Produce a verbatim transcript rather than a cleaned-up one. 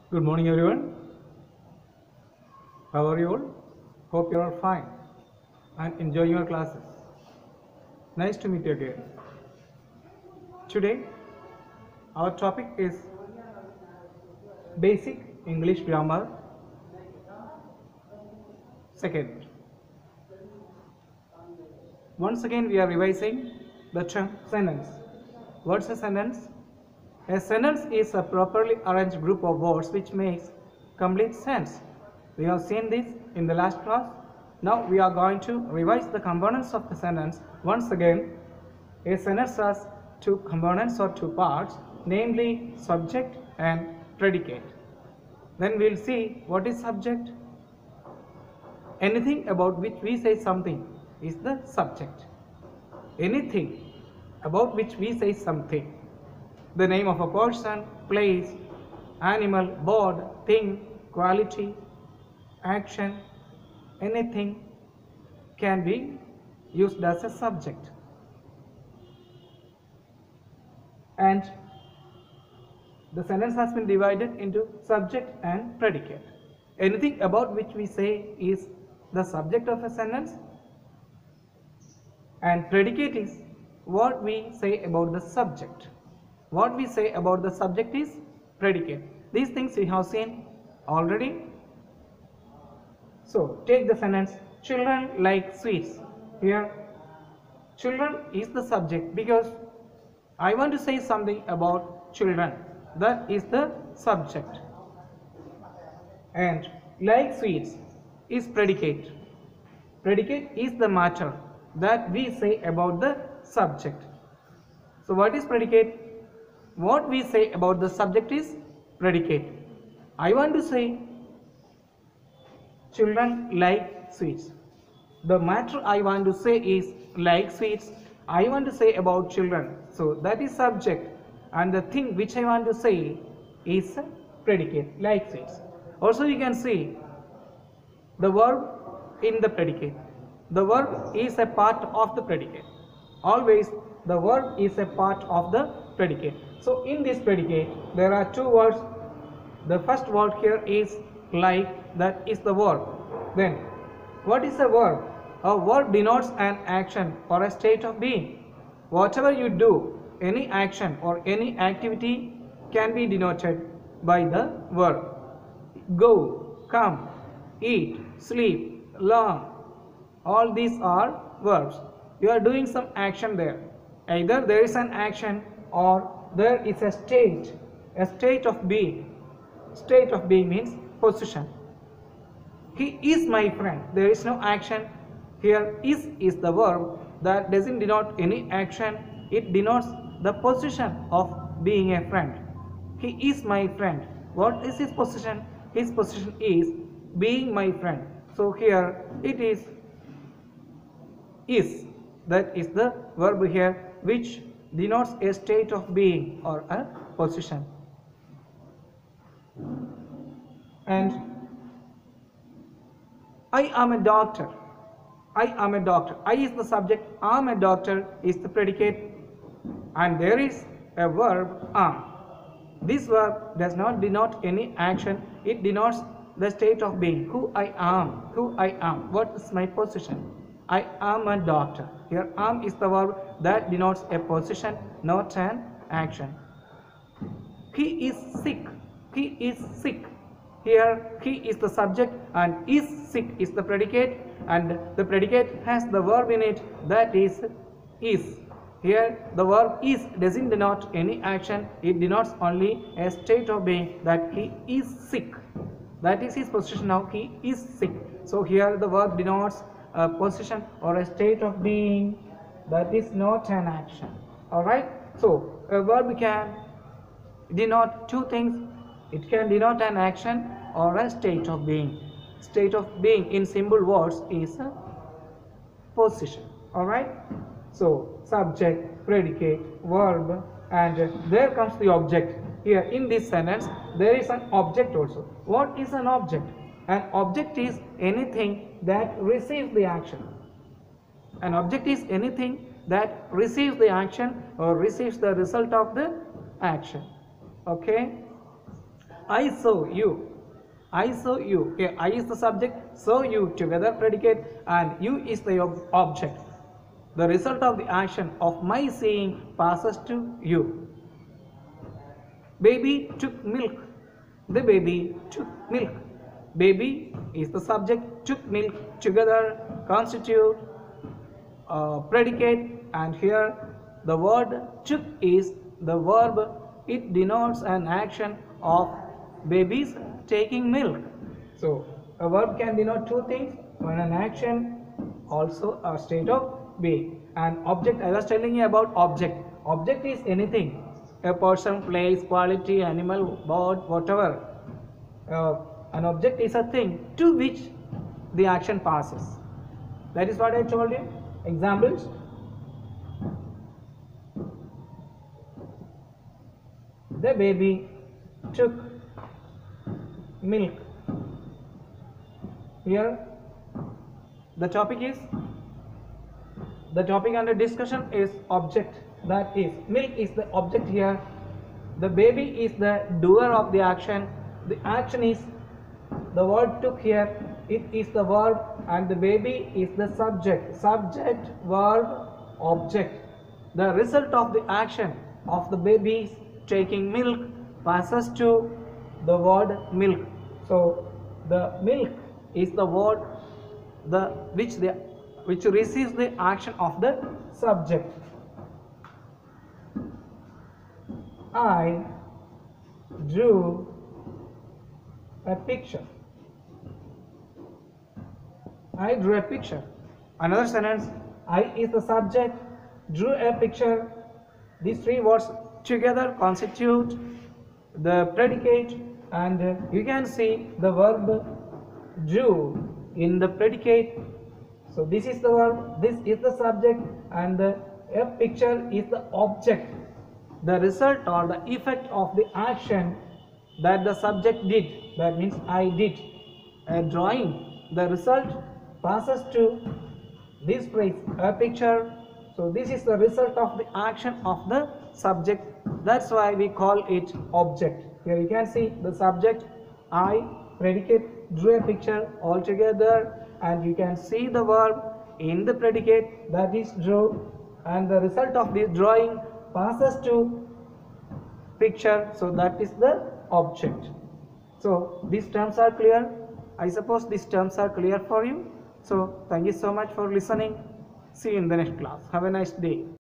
Good morning, everyone. How are you all? Hope you are fine and enjoying your classes. Nice to meet you again. Today, our topic is basic English grammar. Second, once again, we are revising the term sentence. What's a sentence? A sentence is a properly arranged group of words which makes complete sense. We have seen this in the last class. Now we are going to revise the components of the sentence. Once again, a sentence has two components or two parts, namely subject and predicate. Then we will see what is subject. Anything about which we say something is the subject. Anything about which we say something. The name of a person, place, animal, bird, thing, quality, action, anything can be used as a subject. And the sentence has been divided into subject and predicate. Anything about which we say is the subject of a sentence, and predicate is what we say about the subject. What we say about the subject is predicate. These things we have seen already. So take the sentence, children like sweets. Here children is the subject because I want to say something about children. That is the subject. And like sweets is predicate. Predicate is the matter that we say about the subject. So what is predicate? What we say about the subject is predicate. I want to say children like sweets. The matter I want to say is like sweets. I want to say about children. So that is subject, and the thing which I want to say is predicate, like sweets. Also you can see the verb in the predicate. The verb is a part of the predicate. Always the verb is a part of the predicate. So in this predicate there are two words. The first word here is like, that is the verb. Then what is a verb? A verb denotes an action or a state of being. Whatever you do, any action or any activity can be denoted by the verb. Go, come, eat, sleep, learn, all these are verbs. You are doing some action there. Either there is an action or there is a state, a state of being. State of being means position. He is my friend. There is no action. Here is is the verb that doesn't denote any action. It denotes the position of being a friend. He is my friend. What is his position? His position is being my friend. So here it is is. That is the verb here which denotes a state of being or a position. And I am a doctor. I am a doctor. I is the subject. I am a doctor is the predicate. And there is a verb am. This verb does not denote any action. It denotes the state of being. Who I am. Who I am. What is my position? I am a doctor. Here am is the verb that denotes a position, not an action. He is sick. He is sick. Here he is the subject and is sick is the predicate, and the predicate has the verb in it, that is is. Here the verb is doesn't denote any action. It denotes only a state of being, that he is sick. That is his position now. He is sick. So here the verb denotes a position or a state of being, that is not an action. Alright, so a verb can denote two things. It can denote an action or a state of being. State of being in simple words is a position. Alright, so subject, predicate, verb, and there comes the object. Here in this sentence there is an object also. What is an object? An object is anything that receives the action. An object is anything that receives the action or receives the result of the action. Okay. I saw you. I saw you. Okay, I is the subject, saw you together predicate, and you is the ob- object. The result of the action of my seeing passes to you. Baby took milk. The baby took milk. Baby is the subject, took milk together constitute uh, predicate, and here the word took is the verb. It denotes an action of babies taking milk. So a verb can denote two things, one an action, also a state of being. And object, I was telling you about object. Object is anything, a person, place, quality, animal, bird, whatever. Uh, an object is a thing to which the action passes. That is what I told you. Examples: the baby took milk. Here the topic is, the topic under discussion is object, that is milk is the object here, the baby is the doer of the action, the action is the word took here, it is the verb, and the baby is the subject. Subject, verb, object. The result of the action of the baby taking milk passes to the word milk. So the milk is the word the which the which receives the action of the subject. I drew a picture. I drew a picture. Another sentence: I is the subject, drew a picture. These three words together constitute the predicate, and you can see the verb drew in the predicate. So this is the verb, this is the subject, and the a picture is the object, the result or the effect of the action that the subject did. That means I did a drawing. The result passes to this phrase, a picture. So this is the result of the action of the subject. That's why we call it object. Here you can see the subject, I, predicate, drew a picture all together, and you can see the verb in the predicate, that is drew, and the result of this drawing passes to picture. So that is the object. So these terms are clear. I suppose these terms are clear for you. So thank you so much for listening. See you in the next class. Have a nice day.